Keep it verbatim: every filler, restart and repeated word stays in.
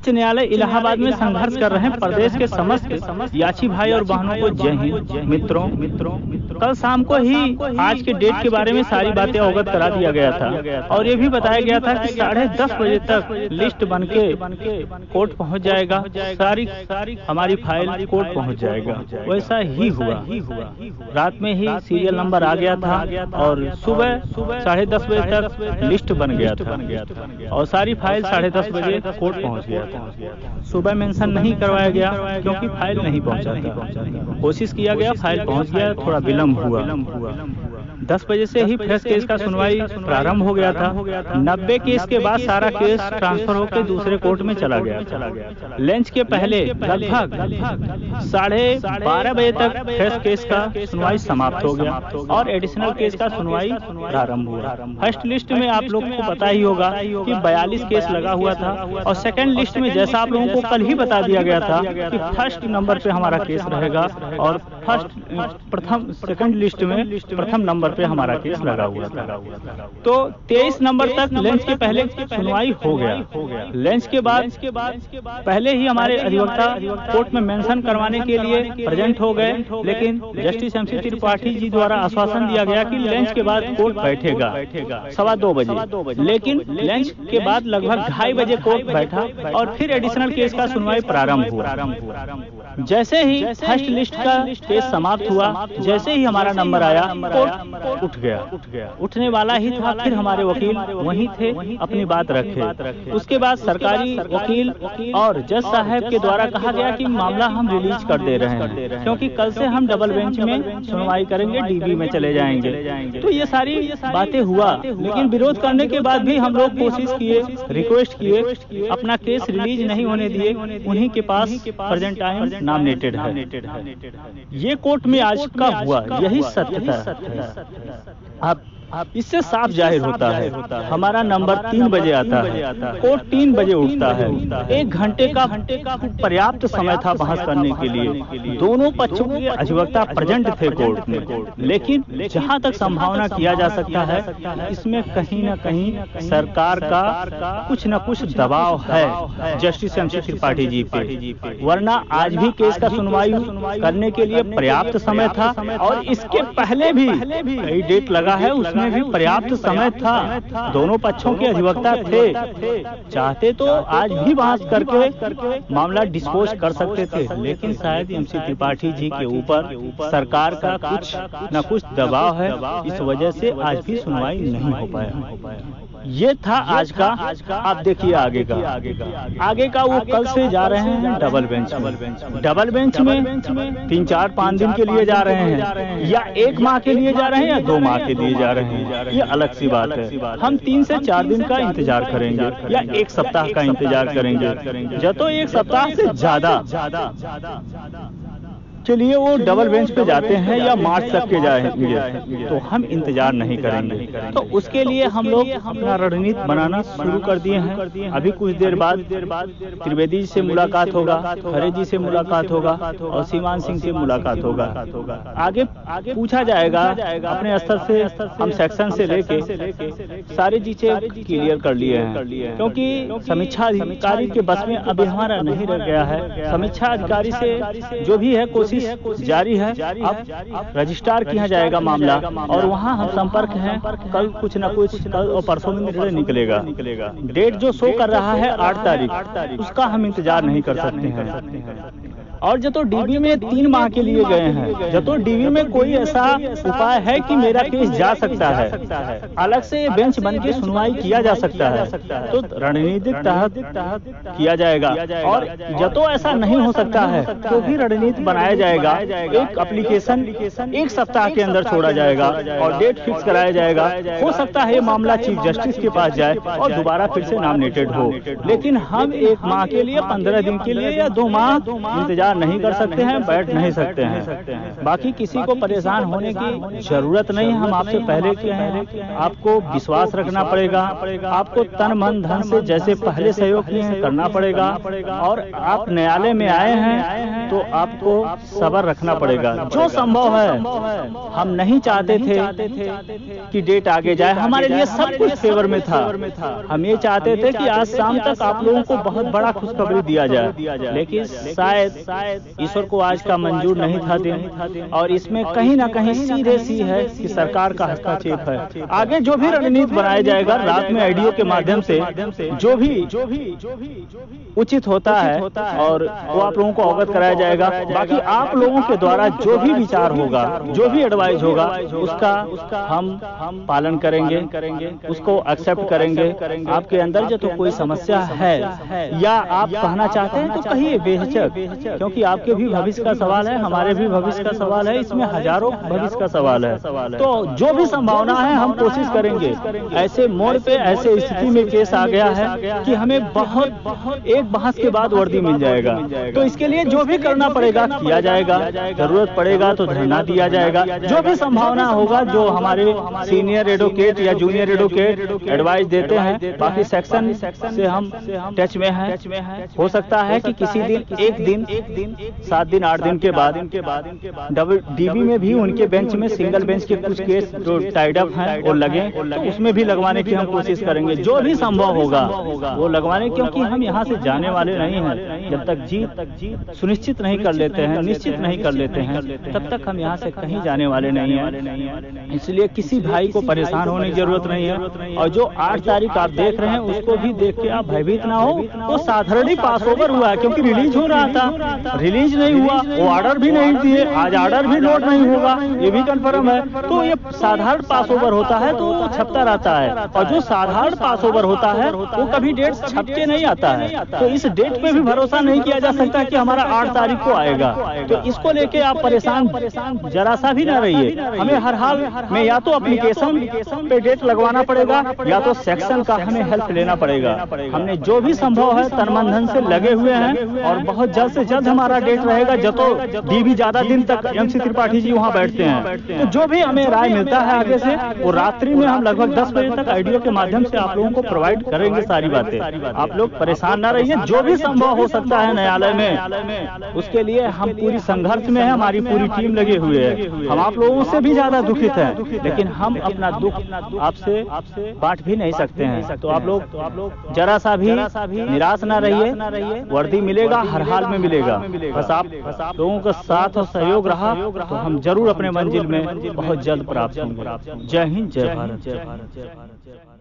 उच्च न्यायालय इलाहाबाद में संघर्ष कर रहे प्रदेश के समस्त याची भाई और बहनों को जय हिंद। मित्रों मित्रों कल शाम को ही आज के डेट के बारे में सारी बातें अवगत करा दिया गया था और ये भी बताया गया था कि साढ़े दस बजे तक लिस्ट बनके कोर्ट पहुंच जाएगा, सारी सारी हमारी फाइल कोर्ट पहुंच जाएगा। वैसा ही हुआ। रात में ही सीरियल नंबर आ गया था और सुबह साढ़े दस बजे तक लिस्ट बन गया था और सारी फाइल साढ़े दस बजे कोर्ट पहुंच गया था। सुबह मेंशन नहीं करवाया गया क्योंकि फाइल नहीं पहुंचा था। कोशिश किया गया, फाइल पहुंच गया, थोड़ा विलम्ब हुआ। दस बजे से ही फ्रेश केस का सुनवाई प्रारंभ हो गया था। नब्बे केस के बाद सारा केस ट्रांसफर होकर दूसरे कोर्ट में चला गया। लंच के पहले लगभग साढ़े बारह बजे तक फ्रेश केस का सुनवाई समाप्त हो गया और एडिशनल केस का सुनवाई प्रारंभ हुआ। फर्स्ट लिस्ट में आप लोग को पता ही होगा कि बयालीस केस लगा हुआ था और सेकंड लिस्ट में जैसा आप लोगों को कल ही बता दिया गया था कि फर्स्ट नंबर पे हमारा केस रहेगा और फर्स्ट प्रथम सेकंड लिस्ट में प्रथम नंबर पे हमारा केस लगा हुआ था। तो तेईस नंबर तक लंच के पहले सुनवाई हो गया। लंच के बाद पहले ही हमारे अधिवक्ता कोर्ट में मेंशन करवाने के लिए प्रेजेंट हो गए, लेकिन justice M C Tripathi ji द्वारा आश्वासन दिया गया कि लंच के बाद कोर्ट बैठेगा सवा दो बजे, लेकिन लंच के बाद लगभग ढाई बजे कोर्ट बैठा और फिर एडिशनल केस का सुनवाई प्रारंभ हुआ। जैसे ही फर्स्ट लिस्ट का केस समाप्त हुआ, जैसे ही हमारा नंबर आया कोर्ट उठ गया उठने वाला ही था। फिर हमारे वकील वहीं थे, अपनी बात रखे। उसके बाद सरकारी वकील और जज साहब के द्वारा कहा गया कि मामला हम रिलीज कर दे रहे हैं क्योंकि कल से हम डबल बेंच में सुनवाई करेंगे, डीबी में चले जाएंगे। तो ये सारी बातें हुआ, लेकिन विरोध करने के बाद भी हम लोग कोशिश किए, रिक्वेस्ट किए, अपना केस रिलीज नहीं होने दिए। उन्हीं के पास प्रेजेंट टाइम नॉमिनेटेड है। ये कोर्ट में आज का हुआ, यही सत्य था। अब इससे साफ जाहिर होता है हमारा नंबर तीन बजे आता है, कोर्ट तीन बजे उठता है। एक घंटे का पर्याप्त समय था बहस करने के लिए। दोनों पक्षों के अधिवक्ता प्रेजेंट थे कोर्ट में, लेकिन जहां तक संभावना किया जा सकता है इसमें कहीं न कहीं सरकार का कुछ न कुछ दबाव है justice M C Tripathi ji पे, वरना आज भी केस का सुनवाई करने के लिए पर्याप्त समय था और इसके पहले भी कई डेट लगा है, उसमें भी पर्याप्त समय था। दोनों पक्षों के अधिवक्ता थे, चाहते तो आज भी बहस करके मामला डिस्पोज कर सकते थे, लेकिन शायद एम सी त्रिपाठी जी के ऊपर सरकार का कुछ न कुछ दबाव है, इस वजह से आज भी सुनवाई नहीं हो पाया। ये था आज का। आप देखिए आगे का आगे का वो कल से जा रहे हैं डबल बेंच में। डबल बेंच में तीन चार पाँच दिन के लिए जा रहे हैं या एक माह के लिए जा रहे हैं या दो माह के लिए जा रहे हैं, ये अलग सी बात है। हम तीन से चार दिन का इंतजार करेंगे या एक सप्ताह का इंतजार करेंगे, जो तो एक सप्ताह से ज्यादा चलिए वो डबल बेंच पे जाते हैं या मार्च तक के जाएंगे, तो हम इंतजार नहीं करेंगे। तो उसके लिए हम लोग अपना रणनीति बनाना शुरू कर दिए हैं। अभी कुछ देर बाद त्रिवेदी जी से मुलाकात होगा, खरे जी से मुलाकात होगा और सीमान सिंह से मुलाकात होगा। आगे आगे पूछा जाएगा अपने स्तर से, हम सेक्शन से लेके सारी चीजें क्लियर कर लिए हैं, क्योंकि समीक्षा अधिकारी के बस में अभी हमारा नहीं रह गया है। समीक्षा अधिकारी से जो भी है कोशिश जारी है। अब रजिस्ट्रार किया जाएगा मामला और वहां हम संपर्क हैं। कल कुछ न कुछ, कल और परसों में निर्णय निकलेगा। डेट जो शो कर रहा है आठ तारीख, उसका हम इंतजार नहीं कर सकते हैं। और जो तो डीबी में तीन माह के लिए गए हैं, जो तो डीबी में कोई ऐसा उपाय है कि मेरा केस जा सकता है, अलग से बेंच बन के सुनवाई किया जा सकता है, तो रणनीतिक तहत किया जाएगा। और जो तो ऐसा नहीं हो सकता है तो भी रणनीति बनाया जाएगा। एक एप्लीकेशन एक सप्ताह के अंदर छोड़ा जाएगा और डेट फिक्स कराया जाएगा। हो सकता है मामला चीफ जस्टिस के पास जाए और दोबारा फिर से नॉमिनेटेड हो, लेकिन हम एक माह के लिए, पंद्रह दिन के लिए या दो माह इंतजार नहीं कर सकते हैं, बैठ नहीं सकते हैं। बाकी किसी को परेशान होने की जरूरत नहीं है। हम आपसे पहले कहे हैं, आपको विश्वास रखना पड़ेगा, आपको तन मन धन से जैसे पहले सहयोग किए हैं करना पड़ेगा। और आप न्यायालय में आए हैं तो आपको सब्र रखना पड़ेगा। जो संभव है, हम नहीं चाहते थे कि डेट आगे जाए, हमारे लिए सब कुछ फेवर में था। हम ये चाहते थे कि आज शाम तक आप लोगों को बहुत बड़ा खुशखबरी दिया जाए, लेकिन शायद ईश्वर को आज का मंजूर नहीं था दिन, और इसमें कहीं ना कहीं सीधे सी है कि सरकार का हस्तक्षेप है। आगे जो भी रणनीति बनाया जाएगा रात में ऑडियो के माध्यम से, जो भी जो भी जो भी उचित होता है और वो आप लोगों को अवगत कराया जाएगा। बाकी आप लोगों के द्वारा जो भी विचार होगा, जो भी एडवाइस होगा, उसका उसका हम हम पालन करेंगे करेंगे उसको एक्सेप्ट करेंगे। आपके अंदर जो तो कोई समस्या है या आप कहना चाहते हैं तो कहिए बेहिचक, क्योंकि आपके भी भविष्य का सवाल है, हमारे भी भविष्य का सवाल है, इसमें हजारों भविष्य का सवाल है। तो जो भी संभावना है हम कोशिश करेंगे। ऐसे मोड़ पे, ऐसे स्थिति में केस आ गया है कि हमें बहुत बहुत एक बहस के बाद वर्दी मिल जाएगा, तो इसके लिए जो भी करना पड़ेगा किया जाएगा। जरूरत पड़ेगा तो धरना दिया जाएगा। जो भी संभावना होगा, जो हमारे सीनियर एडवोकेट या जूनियर एडवोकेट एडवाइस देते हैं, बाकी सेक्शन से हम टच में हैं। हो सकता है कि किसी दिन एक दिन एक दिन सात दिन आठ दिन के बाद इनके बाद डीबी में भी उनके बेंच में सिंगल बेंच के कुछ केस जो टाइड अप हैं वो लगे, तो उसमें भी लगवाने की हम कोशिश करेंगे। जो भी संभव होगा वो लगवाने, क्योंकि हम यहाँ से जाने वाले नहीं हैं। जब तक जीत सुनिश्चित नहीं कर लेते हैं, निश्चित नहीं कर लेते हैं, तब तक हम यहाँ से कहीं जाने वाले नहीं हैं। इसलिए किसी भाई को परेशान होने की जरूरत नहीं है। और जो आठ तारीख आप देख रहे हैं उसको भी देख के आप भयभीत ना हो। वो साधारण ही पास ओवर हुआ है, क्योंकि रिलीज हो रहा था, रिलीज नहीं हुआ। वो ऑर्डर भी नहीं दिए, आज ऑर्डर भी नोट नहीं होगा, ये भी कंफर्म है। तो ये साधारण पास ओवर होता है तो वो छपता रहता है, और जो साधारण पास ओवर होता है वो कभी डेट छप के नहीं आता है। तो इस डेट पे भी भरोसा नहीं किया जा सकता कि हमारा आठ तारीख को आएगा। तो इसको लेके आप परेशान जरा सा भी ना रहिए। हमें हर हाल में या तो एप्लीकेशन पे डेट लगवाना पड़ेगा या तो सेक्शन का हमें हेल्प लेना पड़ेगा। हमने जो भी संभव है तन मन धन से लगे हुए हैं, और बहुत जल्द से जल्द हमारा डेट रहेगा। जब तो डीबी ज्यादा दिन तक एमसी त्रिपाठी जी वहाँ बैठते हैं, तो जो भी हमें राय मिलता है आगे से, वो रात्रि में हम लगभग दस बजे तक ऑडियो के माध्यम से आप लोगों को प्रोवाइड करेंगे सारी बातें। आप लोग परेशान ना रहिए। जो भी संभव हो सकता है न्यायालय में, उसके लिए हम पूरी संघर्ष में है, हमारी पूरी टीम लगे हुए है। हम आप लोगों से भी ज्यादा दुखित हैं, लेकिन हम अपना दुख आपसे बांट भी नहीं सकते हैं। तो आप लोग जरा सा भी निराश ना रहिए। वर्दी मिलेगा, हर हाल में मिलेगा। बस आप लोगों का साथ और सहयोग रहा तो हम जरूर अपने मंजिल में बहुत जल्द प्राप्त होंगे। जय हिंद, जय भारत, जय भारत, जय भारत।